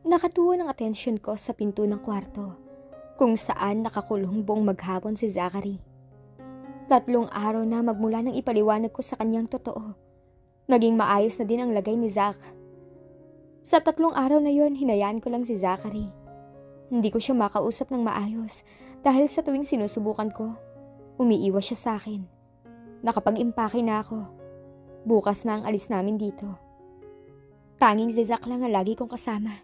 Nakatuon ang atensyon ko sa pinto ng kwarto, kung saan nakakulong buong maghapon si Zachary. 3 araw na magmula nang ipaliwanag ko sa kanyang totoo. Naging maayos na din ang lagay ni Zach. Sa 3 araw na yon, hinayaan ko lang si Zachary. Hindi ko siya makausap ng maayos dahil sa tuwing sinusubukan ko, umiiwas siya sa akin. Nakapag-impake na ako. Bukas na ang alis namin dito. Tanging si Zach lang ang lagi kong kasama.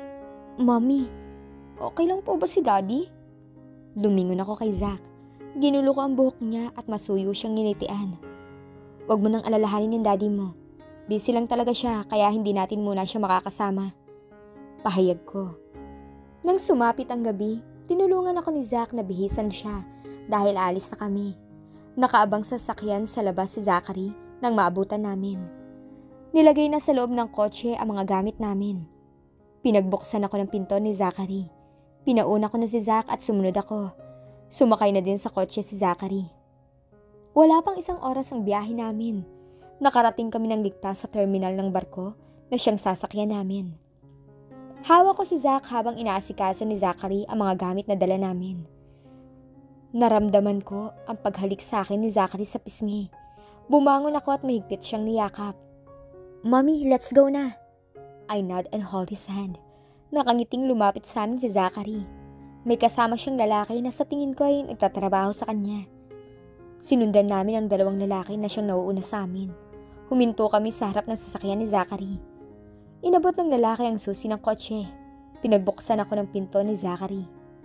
Mommy, okay lang po ba si Daddy? Lumingon ako kay Zach. Ginulo ko ang buhok niya at masuyo siyang nginitian. Huwag mo nang alalahanin yung daddy mo. Busy lang talaga siya kaya hindi natin muna siya makakasama. Pahayag ko. Nang sumapit ang gabi, tinulungan ako ni Zach na bihisan siya dahil alis na kami. Nakaabang sa sasakyan sa labas si Zachary nang maabutan namin. Nilagay na sa loob ng kotse ang mga gamit namin. Pinagbuksan ako ng pinto ni Zachary. Pinauna ko na si Zach at sumunod ako. Sumakay na din sa kotse si Zachary. Wala pang 1 oras ang biyahe namin. Nakarating kami ng ligtas sa terminal ng barko na siyang sasakyan namin. Hawak ko si Zach habang inaasikaso ni Zachary ang mga gamit na dala namin. Naramdaman ko ang paghalik sa akin ni Zachary sa pisngi. Bumangon ako at mahigpit siyang niyakap. Mommy, let's go na. I nod and hold his hand. Nakangiting lumapit sa amin si Zachary. May kasama siyang lalaki na sa tingin ko ay nagtatrabaho sa kanya. Sinundan namin ang 2 lalaki na siyang nauuna sa amin. Huminto kami sa harap ng sasakyan ni Zachary. Inabot ng lalaki ang susi ng kotse. Pinagbuksan ako ng pinto ni Zachary.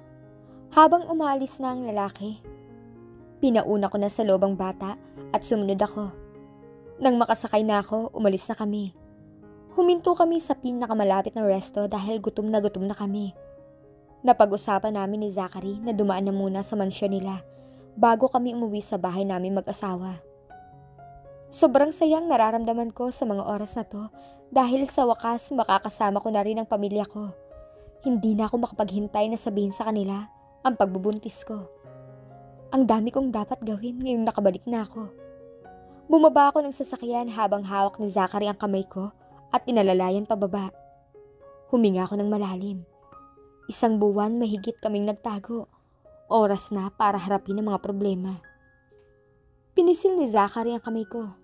Habang umalis na ang lalaki, pinauna ko na sa loob ang bata at sumunod ako. Nang makasakay na ako, umalis na kami. Huminto kami sa pinakamalapit na resto dahil gutom na kami. Napag-usapan namin ni Zachary na dumaan na muna sa mansyon nila bago kami umuwi sa bahay namin mag-asawa. Sobrang sayang nararamdaman ko sa mga oras na to dahil sa wakas makakasama ko na rin ang pamilya ko. Hindi na ako makapaghintay na sabihin sa kanila ang pagbubuntis ko. Ang dami kong dapat gawin ngayong nakabalik na ako. Bumaba ako ng sasakyan habang hawak ni Zachary ang kamay ko at inalalayan pababa. Huminga ako ng malalim. 1 buwan mahigit kaming nagtago. Oras na para harapin ang mga problema. Pinisil ni Zachary ang kamay ko.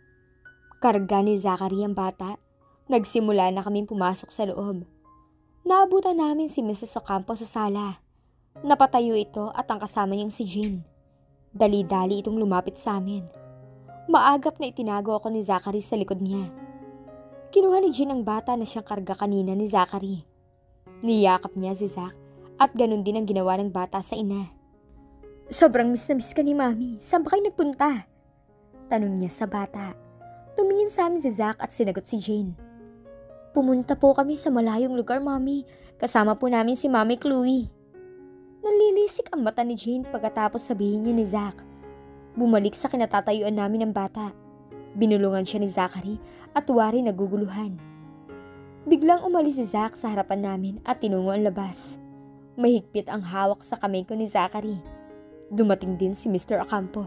Karga ni Zachary ang bata. Nagsimula na kaming pumasok sa loob. Naabutan namin si Mrs. Ocampo sa sala. Napatayo ito at ang kasama niyang si Jean. Dali-dali itong lumapit sa amin. Maagap na itinago ako ni Zachary sa likod niya. Kinuha ni Jean ang bata na siyang karga kanina ni Zachary. Niyakap niya si Zach at ganun din ang ginawa ng bata sa ina. Sobrang miss na miss ka ni Mami. Saan ba kayo nagpunta? Tanong niya sa bata. Tumingin sa amin si Zach at sinagot si Jane. Pumunta po kami sa malayong lugar, Mami. Kasama po namin si Mami Chloe. Nanlilisik ang mata ni Jane pagkatapos sabihin niya ni Zach. Bumalik sa kinatatayuan namin ng bata. Binulungan siya ni Zachary at wari naguguluhan. Biglang umalis si Zach sa harapan namin at tinungo ang labas. Mahigpit ang hawak sa kamay ko ni Zachary. Dumating din si Mr. Ocampo.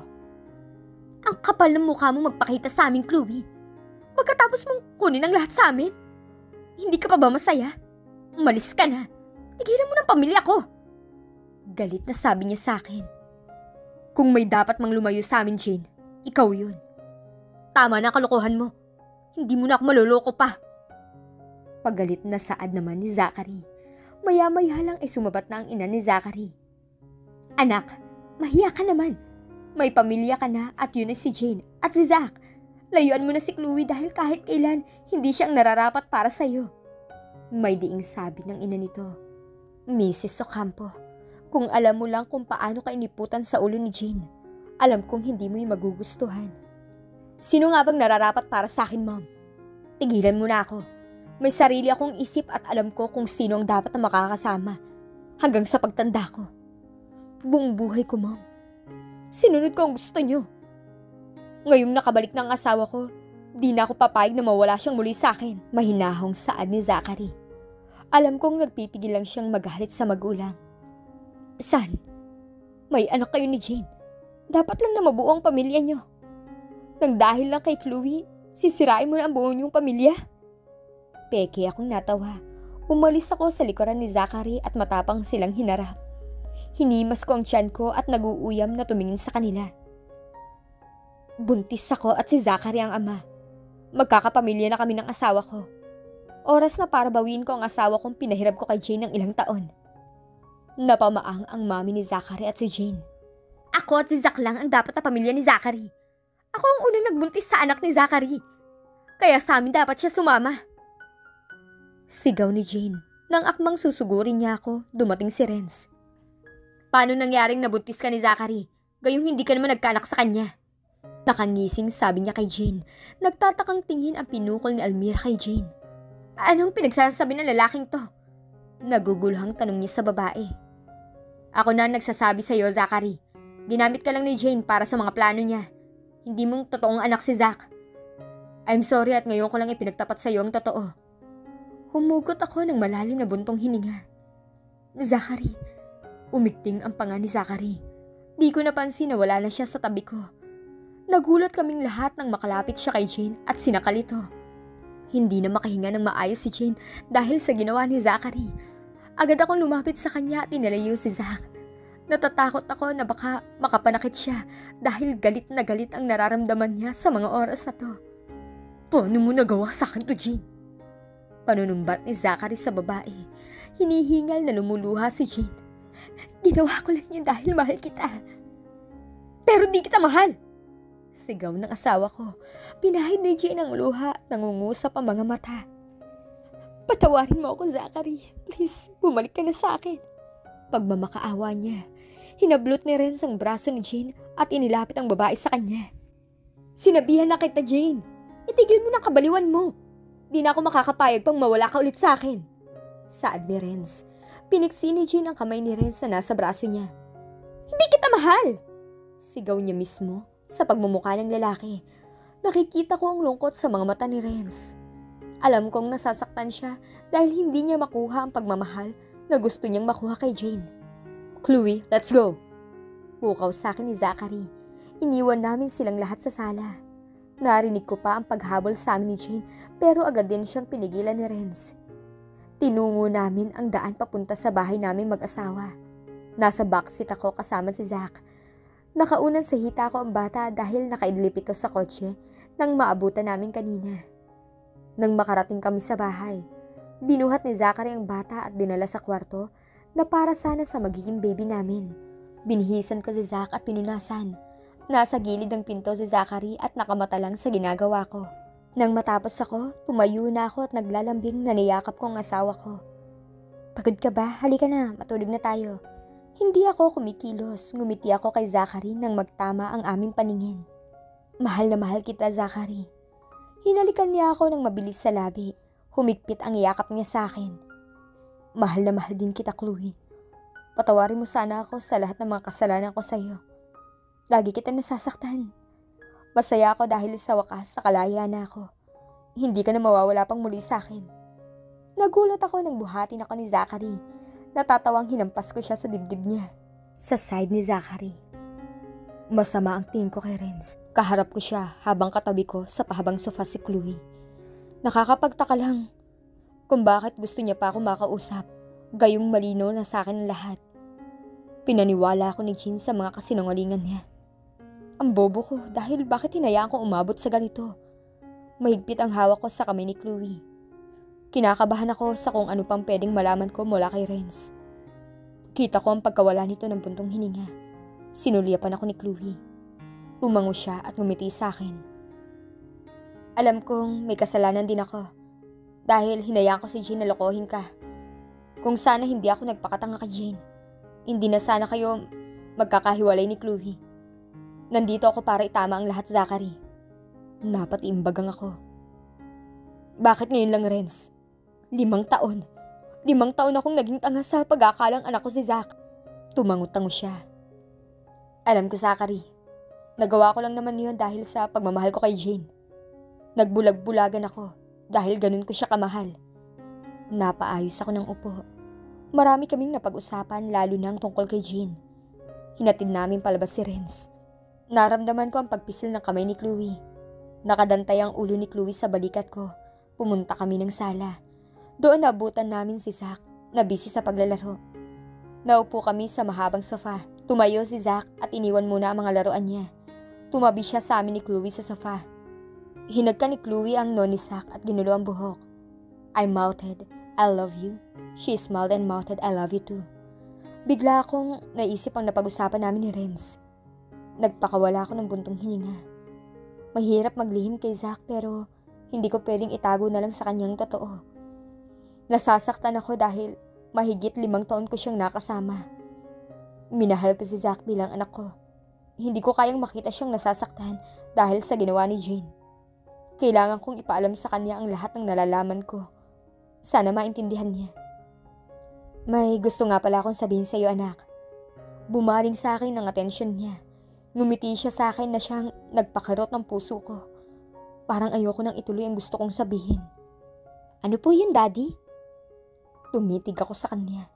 Ang kapal ng mukha mo magpakita sa amin, Chloe. Pagkatapos mong kunin ang lahat sa amin? Hindi ka pa ba masaya? Umalis ka na. Tigilan mo ng pamilya ko. Galit na sabi niya sa akin. Kung may dapat mang lumayo sa amin, Jane, ikaw yun. Tama na kalokohan mo. Hindi mo na ako maloloko pa. Pagalit na saad naman ni Zachary. Maya-maya lang ay sumabat na ang ina ni Zachary. Anak, mahiya ka naman. May pamilya ka na at yun ay si Jane at si Zach. Layuan mo na si Chloe dahil kahit kailan hindi siya ang nararapat para sa'yo. May diing sabi ng ina nito. Mrs. Ocampo, kung alam mo lang kung paano ka iniputan sa ulo ni Jane, alam kong hindi mo yung magugustuhan. Sino nga bang nararapat para sa akin, Mom? Tigilan mo na ako. May sarili akong isip at alam ko kung sino ang dapat na makakasama. Hanggang sa pagtanda ko. Buong buhay ko, Mom. Sinunod ko ang gusto niyo. Ngayong nakabalik ng asawa ko, di na ako papayag na mawala siyang muli sa akin. Mahinahong saad ni Zachary. Alam kong nagpipigil lang siyang magalit sa magulang. Son, may anak kayo ni Jane. Dapat lang na mabuo ang pamilya niyo. Nang dahil lang kay Chloe, sisirain mo na ang buo niyong pamilya. Peke akong natawa. Umalis ako sa likuran ni Zachary at matapang silang hinarap. Hinimas ko ang tiyan ko at naguuyam na tumingin sa kanila. Buntis ako at si Zachary ang ama. Magkakapamilya na kami ng asawa ko. Oras na para bawiin ko ang asawa kong pinahirap ko kay Jane ng ilang taon. Napamaang ang mami ni Zachary at si Jane. Ako at si Zach lang ang dapat na pamilya ni Zachary. Ako ang unang nagbuntis sa anak ni Zachary. Kaya sa amin dapat siya sumama. Sigaw ni Jane. Nang akmang susugurin niya ako, dumating si Renz. Paano nangyaring nabuntis ka ni Zachary? Gayong hindi ka naman nagkaanak sa kanya. Nakangising sabi niya kay Jane. Nagtatakang tingin ang pinukol ni Almira kay Jane. Anong pinagsasabi ng lalaking to? Naguguluhang tanong niya sa babae. Ako na nagsasabi sa iyo, Zachary. Ginamit ka lang ni Jane para sa mga plano niya. Hindi mong totoong anak si Zach. I'm sorry at ngayon ko lang ipinagtapat sa iyo ang totoo. Humugot ako ng malalim na buntong hininga. Zachary. Umigting ang panga ni Zachary. Di ko napansin na wala na siya sa tabi ko. Nagulat kaming lahat nang makalapit siya kay Jane at sinakal ito. Hindi na makahinga ng maayos si Jane dahil sa ginawa ni Zachary. Agad akong lumapit sa kanya at inalayo si Zach. Natatakot ako na baka makapanakit siya dahil galit na galit ang nararamdaman niya sa mga oras na to. Paano mo nagawa sa akin to, Jane? Panunumbat ni Zachary sa babae. Hinihingal na lumuluha si Jane. Ginawa ko lang yun dahil mahal kita. Pero di kita mahal! Sigaw ng asawa ko. Pinahid ni Jane ang luha at nangungusap ang mga mata. Patawarin mo ako, Zachary. Please, bumalik ka na sa akin. Pagmamakaawa niya, hinablot ni Renz ang braso ni Jane at inilapit ang babae sa kanya. Sinabihan na kita, Jane. Itigil mo na kabaliwan mo. Di na ako makakapayag pang mawala ka ulit sa akin. Saad ni Renz. Piniksi ni Jane ang kamay ni Renz na nasa braso niya. Hindi kita mahal! Sigaw niya mismo sa pagmumukha ng lalaki. Nakikita ko ang lungkot sa mga mata ni Renz. Alam kong nasasaktan siya dahil hindi niya makuha ang pagmamahal na gusto niyang makuha kay Jane. Chloe, let's go! Pukaw sa akin ni Zachary. Iniwan namin silang lahat sa sala. Narinig ko pa ang paghabol sa amin ni Jane pero agad din siyang pinigilan ni Renz. Tinungo namin ang daan papunta sa bahay namin mag-asawa. Nasa backseat ako kasama si Zach. Nakaunan sa hita ko ang bata dahil nakaidlip ito sa kotse nang maabutan namin kanina. Nang makarating kami sa bahay, binuhat ni Zachary ang bata at dinala sa kwarto na para sana sa magiging baby namin. Binihisan ko si Zach at pinunasan. Nasa gilid ng pinto si Zachary at nakamata lang sa ginagawa ko. Nang matapos ako, tumayo na ako at naglalambing na niyakap ko ang asawa ko. Pagod ka ba? Halika na, matulog na tayo. Hindi ako kumikilos, ngumiti ako kay Zachary nang magtama ang aming paningin. Mahal na mahal kita, Zachary. Hinalikan niya ako ng mabilis sa labi. Humigpit ang iyakap niya sa akin. Mahal na mahal din kita, Chloe. Patawarin mo sana ako sa lahat ng mga kasalanan ko sa iyo. Lagi kita nasasaktan. Masaya ako dahil sa wakas nakalaya na ako. Hindi ka na mawawala pang muli sa akin. Nagulat ako nang buhatin ako ni Zachary. Natatawang hinampas ko siya sa dibdib niya. Sa side ni Zachary. Masama ang tingin ko kay Renz. Kaharap ko siya habang katabi ko sa pahabang sofa si Chloe. Nakakapagtaka lang kung bakit gusto niya pa ako makausap. Gayong malino na sa akin ang lahat. Pinaniwala ako ni Jane sa mga kasinungalingan niya. Ang bobo ko dahil bakit hinayaan ko umabot sa ganito. Mahigpit ang hawak ko sa kamay ni Chloe. Kinakabahan ako sa kung ano pang pwedeng malaman ko mula kay Renz. Kita ko ang pagkawala nito ng buntong hininga. Sinulyapan ako ni Chloe. Umango siya at ngumiti sa akin. Alam kong may kasalanan din ako. Dahil hinayaan ko si Jane na lokohin ka. Kung sana hindi ako nagpakatanga kay Jane, hindi na sana kayo magkakahiwalay ni Chloe. Nandito ako para itama ang lahat, Zachary. Napatiimbagang ako. Bakit ngayon lang, Renz? 5 taon. 5 taon akong naging tanga sa pag-aakalang anak ko si Zach. Tumangot-tango siya. Alam ko, Zachary. Nagawa ko lang naman yun dahil sa pagmamahal ko kay Jane. Nagbulag-bulagan ako dahil ganun ko siya kamahal. Napaayos ako ng upo. Marami kaming napag-usapan lalo na ang tungkol kay Jane. Hinatid namin palabas si Renz. Naramdaman ko ang pagpisil ng kamay ni Chloe. Nakadantay ang ulo ni Chloe sa balikat ko. Pumunta kami ng sala. Doon naabutan namin si Zach na busy sa paglalaro. Naupo kami sa mahabang sofa. Tumayo si Zach at iniwan muna ang mga laruan niya. Tumabi siya sa amin ni Chloe sa sofa. Hinagka ni Chloe ang no ni Zach at ginulo ang buhok. I mouthed, I love you. She smiled and mouthed, I love you too. Bigla akong naisip ang napag-usapan namin ni Renz. Nagpakawala ako ng buntong hininga. Mahirap maglihim kay Zach pero hindi ko pwedeng itago na lang sa kanyang totoo. Nasasaktan ako dahil mahigit 5 taon ko siyang nakasama. Minahal ko si Zach bilang anak ko. Hindi ko kayang makita siyang nasasaktan dahil sa ginawa ni Jane. Kailangan kong ipaalam sa kanya ang lahat ng nalalaman ko. Sana maintindihan niya. May gusto nga pala akong sabihin sa iyo, anak. Bumaling sa akin ang atensyon niya. Ngumiti siya sa akin na siyang nagpakarot ng puso ko. Parang ayoko nang ituloy ang gusto kong sabihin. Ano po yun, Daddy? Tumitig ako sa kanya.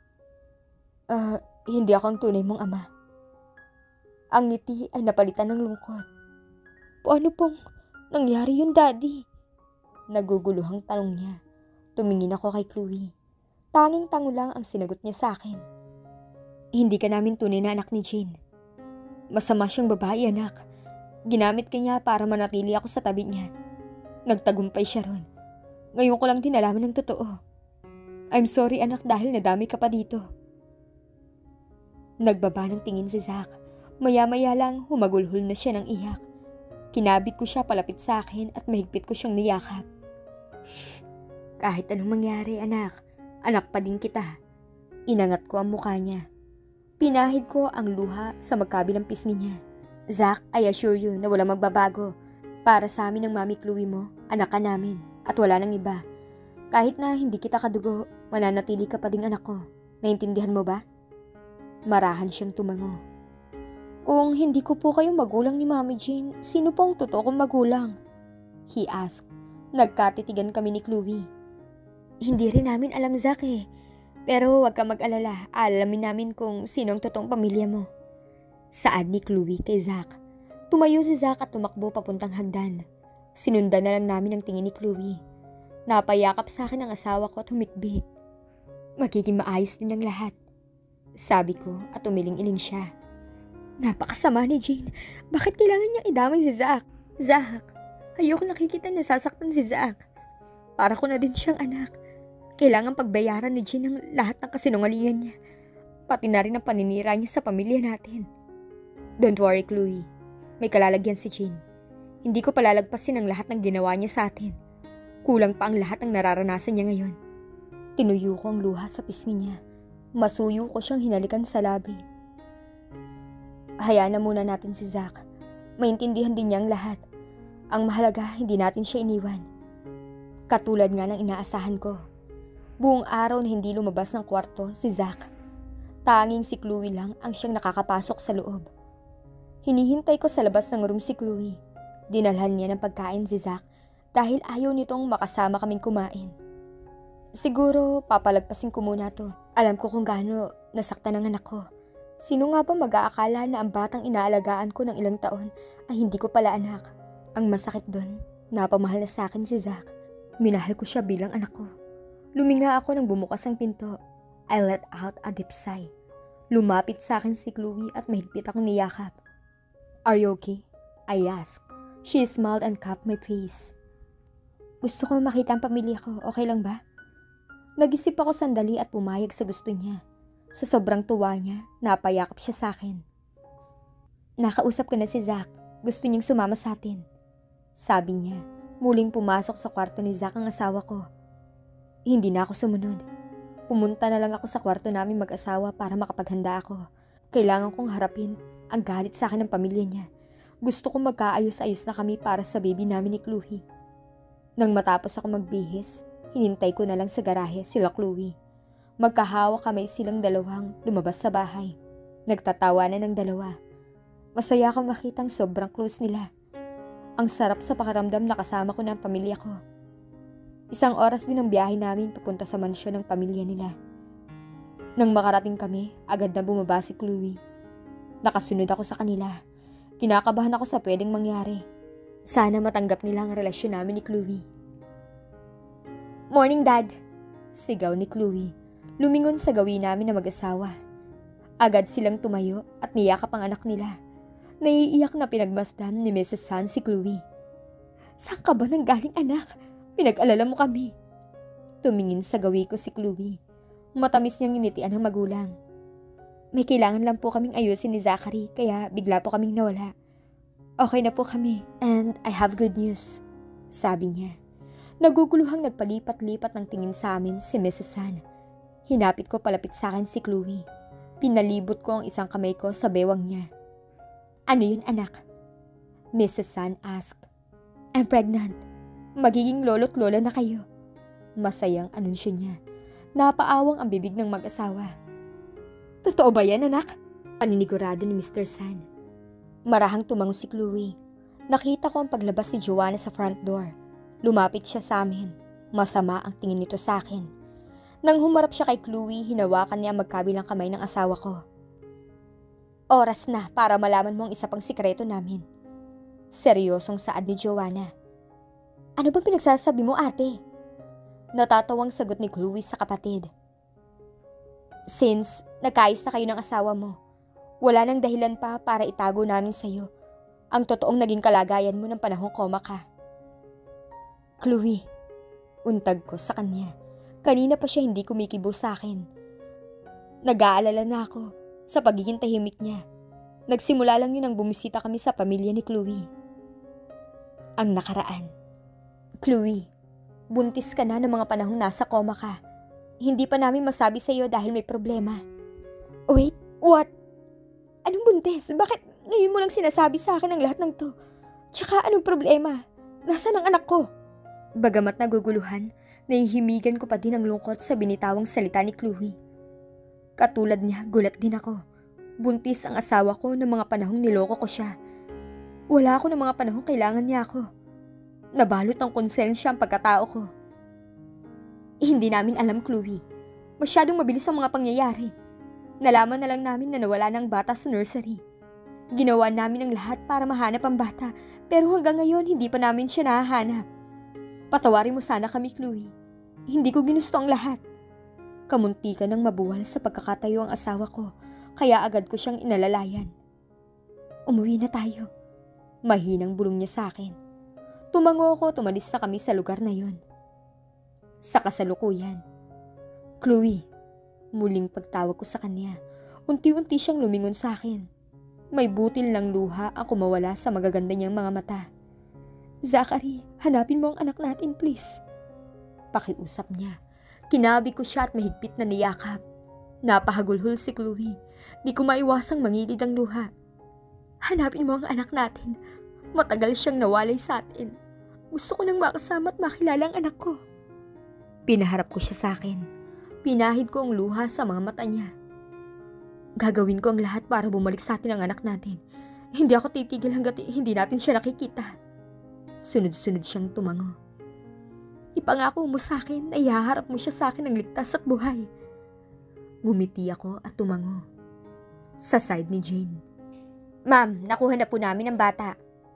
Hindi ako ang tunay mong ama. Ang ngiti ay napalitan ng lungkot. Paano pong nangyari yun, Daddy? Naguguluhang tanong niya. Tumingin ako kay Chloe. Tanging-tango lang ang sinagot niya sa akin. Hindi ka namin tunay na anak ni Jane. Masama siyang babae, anak. Ginamit ka niya para manatili ako sa tabi niya. Nagtagumpay siya ron. Ngayon ko lang din nalaman ng totoo. I'm sorry, anak, dahil nadami ka pa dito. Nagbaba ng tingin si Zach. Maya-maya lang humagulhol na siya ng iyak. Kinabit ko siya palapit sa akin at mahigpit ko siyang niyakap. Kahit anong mangyari, anak, anak pa din kita. Inangat ko ang mukha niya. Pinahid ko ang luha sa magkabilang pisngi niya. Zach, I assure you na walang magbabago. Para sa amin ng Mami Chloe mo, anak ka namin at wala nang iba. Kahit na hindi kita kadugo, mananatili ka pa ding anak ko. Naintindihan mo ba? Marahan siyang tumango. Kung hindi ko po kayong magulang ni Mami Jane, sino po ang totoo kong magulang? He asked. Nagkatitigan kami ni Chloe. Hindi rin namin alam, Zach eh. Pero huwag ka mag-alala, alamin namin kung sino ang totoong pamilya mo. Saad ni Chloe kay Zach. Tumayo si Zach at tumakbo papuntang hagdan. Sinundan na lang namin ang tingin ni Chloe. Napayakap sa akin ang asawa ko at humikbit. Magiging maayos din ang lahat. Sabi ko at umiling-iling siya. Napakasama ni Jane. Bakit kailangan niyang idamay si Zach? Zach, ayoko nakikita na nasasaktan si Zach. Para ko na din siyang anak. Kailangan pagbayaran ni Jane ang lahat ng kasinungalingan niya. Pati na rin ang paninira niya sa pamilya natin. Don't worry, Chloe. May kalalagyan si Jane. Hindi ko palalagpasin ang lahat ng ginawa niya sa atin. Kulang pa ang lahat ng nararanasan niya ngayon. Tinuyo ko ang luha sa pisngi niya. Masuyo ko siyang hinalikan sa labi. Hayaan na muna natin si Zach. Maintindihan din niya ang lahat. Ang mahalaga, hindi natin siya iniwan. Katulad nga ng inaasahan ko. Buong araw na hindi lumabas ng kwarto si Zach. Tanging si Chloe lang ang siyang nakakapasok sa loob. Hinihintay ko sa labas ng room si Chloe. Dinalhan niya ng pagkain si Zach dahil ayaw nitong makasama kaming kumain. Siguro papalagpasin ko muna to. Alam ko kung gaano nasaktan ang anak ko. Sino nga ba mag-aakala na ang batang inaalagaan ko ng ilang taon ay hindi ko pala anak? Ang masakit doon, napamahal na sa akin si Zach. Minahal ko siya bilang anak ko. Luminga ako nang bumukas ang pinto. I let out a deep sigh. Lumapit sa akin si Chloe at mahigpit akong niyakap. Are you okay? I asked. She smiled and cupped my face. Gusto ko makita ang pamilya ko, okay lang ba? Nag-isip ako sandali at pumayag sa gusto niya. Sa sobrang tuwa niya, napayakap siya sa akin. Nakausap ko na si Zach. Gusto niyang sumama sa atin. Sabi niya. Muling pumasok sa kwarto ni Zach ang asawa ko. Hindi na ako sumunod. Pumunta na lang ako sa kwarto namin mag-asawa para makapaghanda ako. Kailangan kong harapin ang galit sa akin ng pamilya niya. Gusto kong magkaayos-ayos na kami para sa baby namin ni Chloe. Nang matapos ako magbihis, hinintay ko na lang sa garahe sila Chloe. Magkahawa kamay silang dalawang lumabas sa bahay. Nagtatawanan ng dalawa. Masaya akong makitang sobrang close nila. Ang sarap sa pakiramdam na kasama ko na ang pamilya ko. Isang oras din ang biyahe namin papunta sa mansyon ng pamilya nila. Nang makarating kami, agad na bumaba si Chloe. Nakasunod ako sa kanila. Kinakabahan ako sa pwedeng mangyari. Sana matanggap nila ang relasyon namin ni Chloe. Morning, Dad. Sigaw ni Chloe. Lumingon sa gawin namin na mag-asawa. Agad silang tumayo at niyakap ang anak nila. Naiiyak na pinagmasdan ni Mrs. Sun si Chloe. Saan ka ba nanggaling anak? Pinag-alala mo kami. Tumingin sa gawi ko si Chloe. Matamis niyang initian ng magulang. May kailangan lang po kaming ayusin ni Zachary kaya bigla po kaming nawala. Okay na po kami and I have good news, sabi niya. Naguguluhang nagpalipat-lipat ng tingin sa amin si Mrs. Sun. Hinapit ko palapit sa akin si Chloe. Pinalibot ko ang isang kamay ko sa bewang niya. Ano yun anak? Mrs. Sun asked. I'm pregnant. Magiging lolo't lola na kayo. Masayang anunsyo niya. Napaawang ang bibig ng mag-asawa. Totoo ba yan anak? Paninigurado ni Mr. Sun. Marahang tumango si Chloe. Nakita ko ang paglabas ni Joanna sa front door. Lumapit siya sa amin. Masama ang tingin nito sa akin. Nang humarap siya kay Chloe, hinawakan niya ang magkabilang kamay ng asawa ko. Oras na para malaman mo ang isa pang sikreto namin. Seryosong saad ni Joanna. Ano bang pinagsasabi mo ate? Natatawang sagot ni Chloe sa kapatid. Since nagkaayos na kayo ng asawa mo, wala nang dahilan pa para itago namin sa'yo ang totoong naging kalagayan mo ng panahong koma ka. Chloe, untag ko sa kanya. Kanina pa siya hindi kumikibo sa akin. Nag-aalala na ako sa pagiging tahimik niya. Nagsimula lang yun nang bumisita kami sa pamilya ni Chloe. Ang nakaraan. Chloe, buntis ka na ng mga panahong nasa koma ka. Hindi pa namin masabi sa iyo dahil may problema. Wait, what? Anong buntis? Bakit ngayon mo lang sinasabi sa akin ang lahat ng to? Tsaka anong problema? Nasaan ang anak ko? Bagamat naguguluhan, nahihimigan ko pa din ang lungkot sa binitawang salita ni Chloe. Katulad niya, gulat din ako. Buntis ang asawa ko ng mga panahong niloko ko siya. Wala ako ng mga panahong kailangan niya ako. Nabalot ng konsensya ang pagkatao ko. Hindi namin alam, Chloe. Masyadong mabilis ang mga pangyayari. Nalaman na lang namin na nawala ng bata sa nursery. Ginawa namin ang lahat para mahanap ang bata, pero hanggang ngayon hindi pa namin siya nahahanap. Patawarin mo sana kami, Chloe. Hindi ko ginusto ang lahat. Kamunti ka nang mabuwal sa pagkakatayo ang asawa ko, kaya agad ko siyang inalalayan. Umuwi na tayo. Mahinang bulong niya sa akin. Tumango ako, tumalis na kami sa lugar na yon. Sa kasalukuyan. Chloe, muling pagtawag ko sa kanya. Unti-unti siyang lumingon sa akin. May butil ng luha ang kumawala sa magaganda niyang mga mata. Zachary, hanapin mo ang anak natin, please. Pakiusap niya. Kinabi ko siya at mahigpit na niyakap. Napahagulhol si Chloe. Di ko maiwasang mangilid ang luha. Hanapin mo ang anak natin. Matagal siyang nawalay sa atin. Gusto ko nang makasama at makilala ang anak ko. Pinaharap ko siya sa akin. Pinahid ko ang luha sa mga mata niya. Gagawin ko ang lahat para bumalik sa atin ang anak natin. Hindi ako titigil hanggat hindi natin siya nakikita. Sunod-sunod siyang tumango. Ipangako mo sa akin na ihaharap mo siya sa akin ng ligtas at buhay. Ngumiti ako at tumango. Sa side ni Jane. Ma'am, nakuha na po namin ang bata.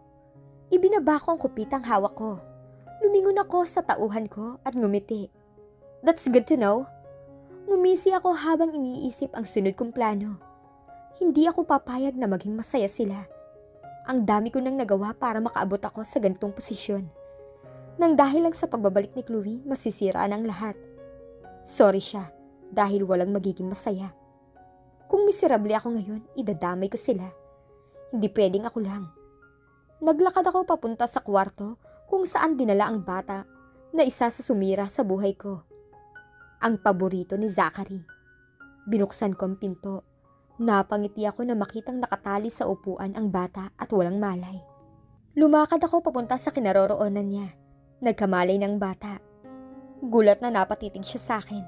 Ibinaba ko ang kupitang hawak ko. Lumingon ako sa tauhan ko at ngumiti. That's good to know. Ngumisi ako habang iniisip ang sunod kong plano. Hindi ako papayag na maging masaya sila. Ang dami ko nang nagawa para makaabot ako sa ganitong posisyon. Nang dahil lang sa pagbabalik ni Chloe, masisiraan ang lahat. Sorry siya, dahil walang magiging masaya. Kung miserable ako ngayon, idadamay ko sila. Hindi pwedeng ako lang. Naglakad ako papunta sa kwarto kung saan dinala ang bata na isa sa sumira sa buhay ko. Ang paborito ni Zachary. Binuksan ko ang pinto. Napangiti ako na makitang nakatali sa upuan ang bata at walang malay. Lumakad ako papunta sa kinaroroonan niya. Nagkamalay ng bata. Gulat na napatitig siya sa akin.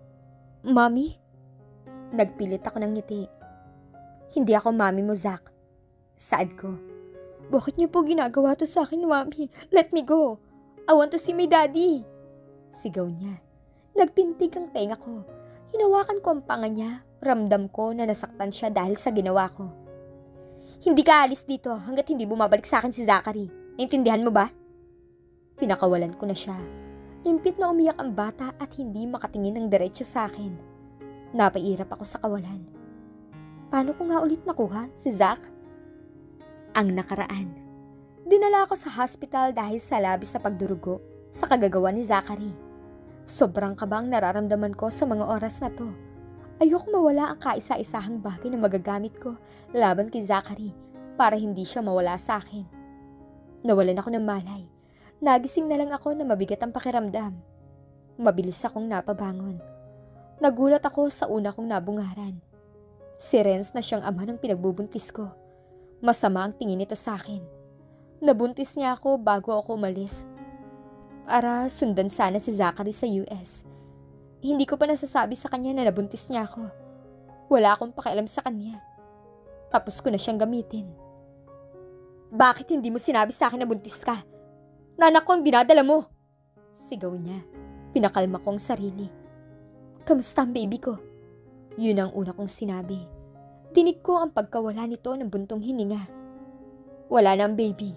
Mommy? Nagpilit ako ng ngiti. Hindi ako mommy mo, Zach. Saad ko. Bakit niyo po ginagawa to sa akin, Mommy? Let me go. I want to see my daddy. Sigaw niya. Nagpintig ang tenga ko. Hinawakan ko ang panga niya. Ramdam ko na nasaktan siya dahil sa ginawa ko. Hindi ka alis dito hanggat hindi bumabalik sa akin si Zachary. Naintindihan mo ba? Pinakawalan ko na siya. Impit na umiyak ang bata at hindi makatingin ng diretso sa akin. Napairap ako sa kawalan. Paano ko nga ulit nakuha si Zach? Ang nakaraan. Dinala ako sa hospital dahil sa labis sa pagdurugo sa kagagawa ni Zachary. Sobrang kabang nararamdaman ko sa mga oras na to. Ayoko mawala ang kaisa-isahang bagay na magagamit ko laban kay Zachary para hindi siya mawala sa akin. Nawalan ako ng malay. Nagising na lang ako na mabigat ang pakiramdam. Mabilis akong napabangon. Nagulat ako sa una kong nabungaran. Si Renz na siyang ama ng pinagbubuntis ko. Masama ang tingin nito sa akin. Nabuntis niya ako bago ako umalis para sundan sana si Zachary sa US. Hindi ko pa nasasabi sa kanya na nabuntis niya ako. Wala akong pakialam sa kanya. Tapos ko na siyang gamitin. Bakit hindi mo sinabi sa akin na buntis ka? Nanak ko ang binadala mo! Sigaw niya. Pinakalma ko ang sarili. Kamusta ang baby ko? Yun ang una kong sinabi. Dinig ko ang pagkawala nito ng buntong hininga. Wala na ang baby.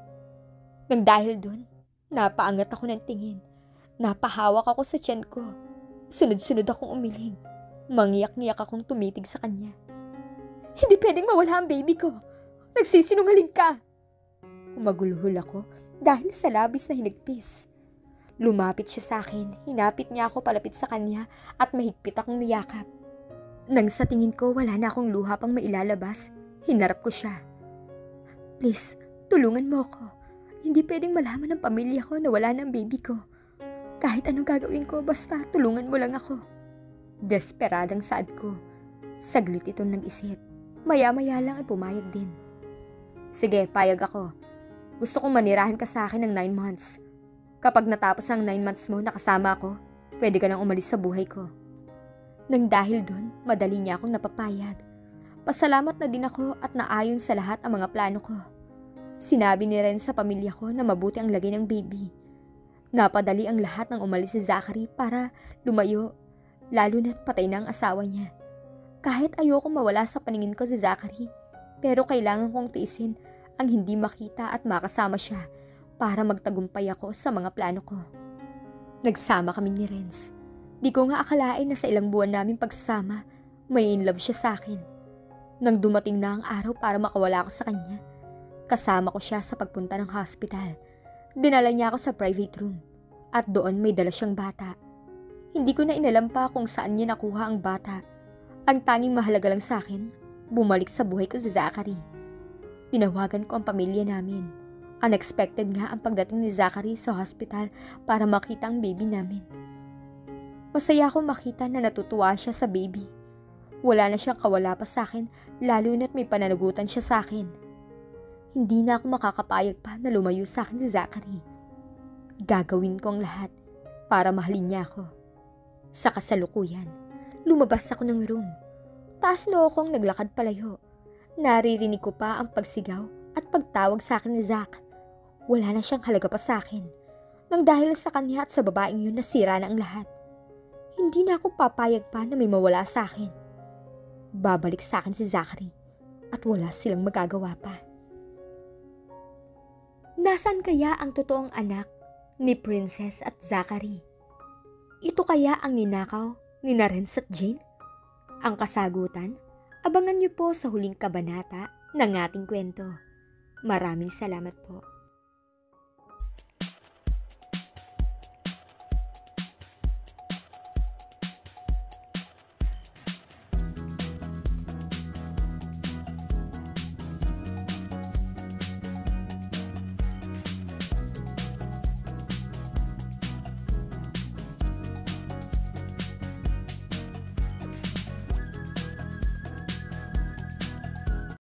Nang dahil dun, napaangat ako ng tingin. Napahawak ako sa tiyan ko. Sunod-sunod akong umiling. Mangiyak-ngiyak akong tumitig sa kanya. Hindi pwedeng mawala ang baby ko. Nagsisinungaling ka. Umaguluhol ako dahil sa labis na hinigpis. Lumapit siya sa akin, hinapit niya ako palapit sa kanya at mahigpit akong niyakap. Nang sa tingin ko wala na akong luha pang mailalabas, hinarap ko siya. Please, tulungan mo ako. Hindi pwedeng malaman ng pamilya ko na wala na ang baby ko. Kahit anong gagawin ko, basta tulungan mo lang ako. Desperadang saad ko. Saglit itong nag-isip. Maya-maya lang ay pumayag din. Sige, payag ako. Gusto kong manirahan ka sa akin ng 9 months. Kapag natapos ang 9 months mo nakasama ako, pwede ka nang umalis sa buhay ko. Nang dahil dun, madali niya akong napapayag. Pasalamat na din ako at naayon sa lahat ang mga plano ko. Sinabi ni Ren sa pamilya ko na mabuti ang lagay ng baby. Napadali ang lahat ng umalis si Zachary para lumayo, lalo na't patay na ang asawa niya. Kahit ayoko mawala sa paningin ko si Zachary, pero kailangan kong tiisin ang hindi makita at makasama siya para magtagumpay ako sa mga plano ko. Nagsama kami ni Renz. Di ko nga akalain na sa ilang buwan naming pagsasama, may in love siya sa akin. Nang dumating na ang araw para makawala ako sa kanya, kasama ko siya sa pagpunta ng hospital. Dinala niya ako sa private room at doon may dala siyang bata. Hindi ko na inalam pa kung saan niya nakuha ang bata. Ang tanging mahalaga lang sa akin, bumalik sa buhay ko si Zachary. Tinawagan ko ang pamilya namin. Unexpected nga ang pagdating ni Zachary sa hospital para makita ang baby namin. Masaya akong makita na natutuwa siya sa baby. Wala na siyang kawala pa sa akin, lalo na't may pananagutan siya sa akin. Hindi na ako makakapayag pa na lumayo sa akin si Zachary. Gagawin ko ang lahat para mahalin niya ako. Sa kasalukuyan, lumabas ako ng room. Taas na akong naglakad palayo. Naririnig ko pa ang pagsigaw at pagtawag sa akin ni Zach. Wala na siyang halaga pa sa akin. Nang dahil sa kanya at sa babaeng yun nasira na ang lahat. Hindi na ako papayag pa na may mawala sa akin. Babalik sa akin si Zachary at wala silang magagawa pa. Nasaan kaya ang totoong anak ni Princess at Zachary? Ito kaya ang ninakaw ni Renz at Jane? Ang kasagutan, abangan niyo po sa huling kabanata ng ating kwento. Maraming salamat po.